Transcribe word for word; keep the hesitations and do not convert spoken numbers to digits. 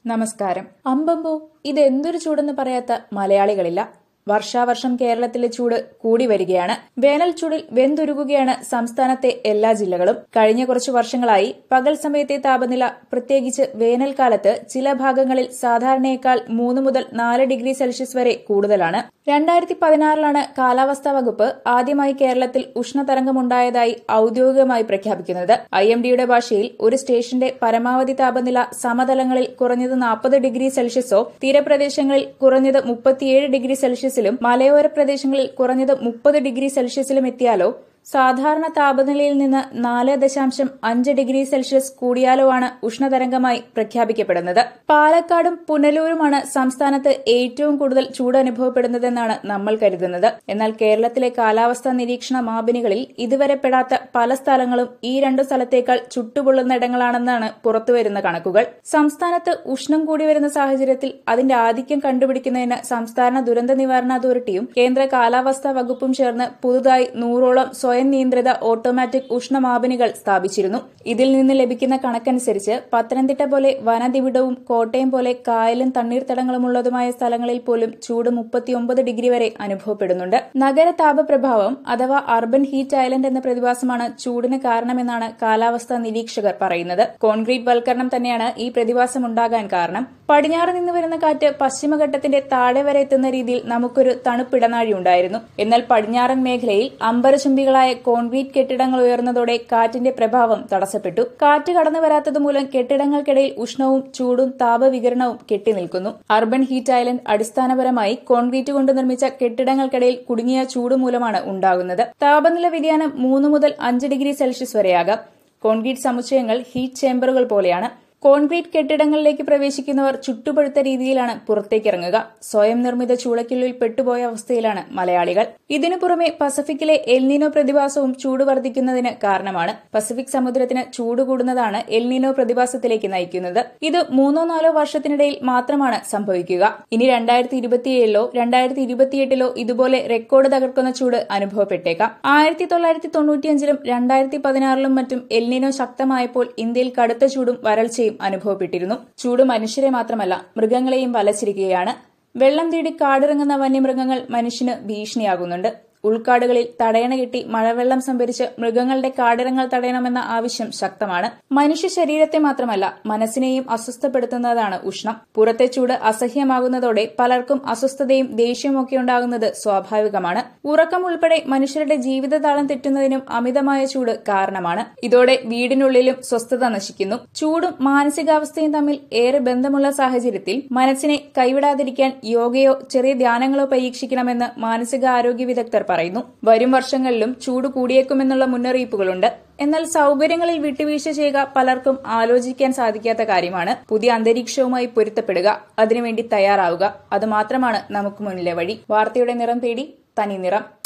നമസ്കാരം. അമ്പമ്പോ ഇതെന്തൊരു ചൂടെന്ന് പറയാത്ത മലയാളികളില്ല. വർഷാവർഷം കേരളത്തിലെ ചൂട് കൂടി വരികയാണ്. വേനൽ ചൂടിൽ വെന്തുരുകുകയാണ് സംസ്ഥാനത്തെ എല്ലാ ജില്ലകളും. കഴിഞ്ഞ കുറച്ചു വർഷങ്ങളായി പകൽ സമയത്തെ താപനില, പ്രത്യേകിച്ച് വേനൽക്കാലത്ത് ചില ഭാഗങ്ങളിൽ സാധാരണയേക്കാൾ മൂന്ന് മുതൽ നാല് ഡിഗ്രി സെൽഷ്യസ് വരെ കൂടുതലാണ്. രണ്ടായിരത്തി പതിനാറിലാണ് കാലാവസ്ഥാ വകുപ്പ് ആദ്യമായി കേരളത്തിൽ ഉഷ്ണതരംഗമുണ്ടായതായി ഔദ്യോഗികമായി പ്രഖ്യാപിക്കുന്നത്. ഐ എം ഡിയുടെ ഭാഷയിൽ ഒരു സ്റ്റേഷന്റെ പരമാവധി താപനില സമതലങ്ങളിൽ കുറഞ്ഞത് നാൽപ്പത് ഡിഗ്രി സെൽഷ്യസോ തീരപ്രദേശങ്ങളിൽ കുറഞ്ഞത് മുപ്പത്തിയേഴ് ഡിഗ്രി സെൽഷ്യസിലും മലയോര പ്രദേശങ്ങളിൽ കുറഞ്ഞത് മുപ്പത് ഡിഗ്രി സെൽഷ്യസിലും എത്തിയാലോ സാധാരണ താപനിലയിൽ നിന്ന് നാല് ദശാംശം അഞ്ച് ഡിഗ്രി സെൽഷ്യസ് കൂടിയാലോ ആണ് ഉഷ്ണതരംഗമായി പ്രഖ്യാപിക്കപ്പെടുന്നത്. പാലക്കാടും പുനലൂരുമാണ് സംസ്ഥാനത്ത് ഏറ്റവും കൂടുതൽ ചൂട് അനുഭവപ്പെടുന്നതെന്നാണ് നമ്മൾ കരുതുന്നത്. എന്നാൽ കേരളത്തിലെ കാലാവസ്ഥാ നിരീക്ഷണ മാപിനികളിൽ ഇതുവരെ പെടാത്ത പല സ്ഥലങ്ങളും ഈ രണ്ടു സ്ഥലത്തേക്കാൾ ചുട്ടുപൊള്ളുന്നിടങ്ങളാണെന്നാണ് പുറത്തുവരുന്ന കണക്കുകൾ. സംസ്ഥാനത്ത് ഉഷ്ണം കൂടി വരുന്ന സാഹചര്യത്തിൽ അതിന്റെ ആധിക്യം കണ്ടുപിടിക്കുന്നതിന് സംസ്ഥാന ദുരന്ത നിവാരണ അതോറിറ്റിയും കേന്ദ്ര കാലാവസ്ഥാ വകുപ്പും ചേർന്ന് പുതുതായി നൂറോളം സ്വയം നിയന്ത്രിത ഓട്ടോമാറ്റിക് ഉഷ്ണമാപിനികൾ സ്ഥാപിച്ചിരുന്നു. ഇതിൽ നിന്ന് ലഭിക്കുന്ന കണക്കനുസരിച്ച് പത്തനംതിട്ട പോലെ വനനിബിഡവും കോട്ടയം പോലെ കായലും തണ്ണീർത്തടങ്ങളുമുള്ളതുമായ സ്ഥലങ്ങളിൽ പോലും ചൂട് മുപ്പത്തിയൊമ്പത് ഡിഗ്രി വരെ അനുഭവപ്പെടുന്നുണ്ട്. നഗര താപപ്രഭാവം അഥവാ അർബൻ ഹീറ്റ് ഐലൻഡ് എന്ന പ്രതിഭാസമാണ് ചൂടിന് കാരണമെന്നാണ് കാലാവസ്ഥാ നിരീക്ഷകർ പറയുന്നത്. കോൺക്രീറ്റ് വൽക്കരണം തന്നെയാണ് ഈ പ്രതിഭാസം ഉണ്ടാകാൻ കാരണം. പടിഞ്ഞാറ് നിന്ന് വരുന്ന കാറ്റ് പശ്ചിമഘട്ടത്തിന്റെ താഴെ വരെ എത്തുന്ന രീതിയിൽ നമുക്കൊരു തണുപ്പിടനാഴി ഉണ്ടായിരുന്നു. എന്നാൽ പടിഞ്ഞാറൻ മേഖലയിൽ അമ്പരചുംബികളായ കോൺക്രീറ്റ് കെട്ടിടങ്ങൾ ഉയർന്നതോടെ കാറ്റിന്റെ പ്രഭാവം തടസ്സപ്പെട്ടു. കാറ്റ് കടന്നു വരാത്തതുമൂലം കെട്ടിടങ്ങൾക്കിടയിൽ ഉഷ്ണവും ചൂടും താപവികിരണവും കെട്ടിനിൽക്കുന്നു. അർബൻ ഹീറ്റ് ഐലൻഡ് അടിസ്ഥാനപരമായി കോൺക്രീറ്റ് കൊണ്ട് നിർമ്മിച്ച കെട്ടിടങ്ങൾക്കിടയിൽ കുടുങ്ങിയ ചൂട് മൂലമാണ് ഉണ്ടാകുന്നത്. താപനില വ്യതിയാനം മൂന്ന് മുതൽ അഞ്ച് ഡിഗ്രി സെൽഷ്യസ് വരെയാകാം. കോൺക്രീറ്റ് സമുച്ചയങ്ങൾ ഹീറ്റ് ചേംബറുകൾ പോലെയാണ്. കോൺക്രീറ്റ് കെട്ടിടങ്ങളിലേക്ക് പ്രവേശിക്കുന്നവർ ചുട്ടുപഴുത്ത രീതിയിലാണ് പുറത്തേക്കിറങ്ങുക. സ്വയം നിർമ്മിത ചൂളയ്ക്കുള്ളിൽ പെട്ടുപോയ അവസ്ഥയിലാണ് മലയാളികൾ. ഇതിനു പുറമെ പസഫിക്കിലെ എൽനിനോ പ്രതിഭാസവും ചൂട് വർദ്ധിക്കുന്നതിന് കാരണമാണ്. പസഫിക് സമുദ്രത്തിന് ചൂട് കൂടുന്നതാണ് എൽനിനോ പ്രതിഭാസത്തിലേക്ക് നയിക്കുന്നത്. ഇത് മൂന്നോ നാലോ വർഷത്തിനിടയിൽ മാത്രമാണ് സംഭവിക്കുക. ഇനി രണ്ടായിരത്തി ഇരുപത്തിയേഴിലോ രണ്ടായിരത്തി ഇരുപത്തിയെട്ടിലോ ഇതുപോലെ റെക്കോർഡ് തകർക്കുന്ന ചൂട് അനുഭവപ്പെട്ടേക്കാം. ആയിരത്തി തൊള്ളായിരത്തി തൊണ്ണൂറ്റിയഞ്ചിലും രണ്ടായിരത്തി പതിനാറിലും മറ്റും എൽനിനോ ശക്തമായപ്പോൾ ഇന്ത്യയിൽ കടുത്ത ചൂടും വരൾച്ചയും അനുഭവപ്പെട്ടിരുന്നു. ചൂട് മനുഷ്യരെ മാത്രമല്ല മൃഗങ്ങളെയും വലച്ചിരിക്കുകയാണ്. വെള്ളം തേടി കാടിറങ്ങുന്ന വന്യമൃഗങ്ങൾ മനുഷ്യന് ഭീഷണിയാകുന്നുണ്ട്. ഉൾക്കാടുകളിൽ തടയണ കെട്ടി മഴവെള്ളം സംഭരിച്ച് മൃഗങ്ങളുടെ കാടിറങ്ങൽ തടയണമെന്ന ആവശ്യം ശക്തമാണ്. മനുഷ്യ ശരീരത്തെ മാത്രമല്ല മനസ്സിനെയും അസ്വസ്ഥപ്പെടുത്തുന്നതാണ് ഉഷ്ണം. പുറത്തെ ചൂട് അസഹ്യമാകുന്നതോടെ പലർക്കും അസ്വസ്ഥതയും ദേഷ്യമൊക്കെ ഉണ്ടാകുന്നത് സ്വാഭാവികമാണ്. ഉറക്കം ഉൾപ്പെടെ മനുഷ്യരുടെ ജീവിതതാളം തെറ്റുന്നതിനും അമിതമായ ചൂട് കാരണമാണ്. ഇതോടെ വീടിനുള്ളിലും സ്വസ്ഥത നശിക്കുന്നു. ചൂടും മാനസികാവസ്ഥയും തമ്മിൽ ഏറെ ബന്ധമുള്ള സാഹചര്യത്തിൽ മനസ്സിനെ കൈവിടാതിരിക്കാൻ യോഗയോ ചെറിയ ധ്യാനങ്ങളോ പരീക്ഷിക്കണമെന്ന് മാനസികാരോഗ്യ വിദഗ്ധർ പറയുന്നു. വരും വർഷങ്ങളിലും ചൂട് കൂടിയേക്കുമെന്നുള്ള മുന്നറിയിപ്പുകളുണ്ട്. എന്നാൽ സൌകര്യങ്ങളിൽ വിട്ടുവീഴ്ച ചെയ്യുക പലർക്കും ആലോചിക്കാൻ സാധിക്കാത്ത കാര്യമാണ്. പുതിയ അന്തരീക്ഷവുമായി പൊരുത്തപ്പെടുക, അതിനുവേണ്ടി തയ്യാറാവുക, അതുമാത്രമാണ് നമുക്ക് മുന്നിലെ വഴി. വാർത്തയുടെ നിറം തേടി തനി നിറം.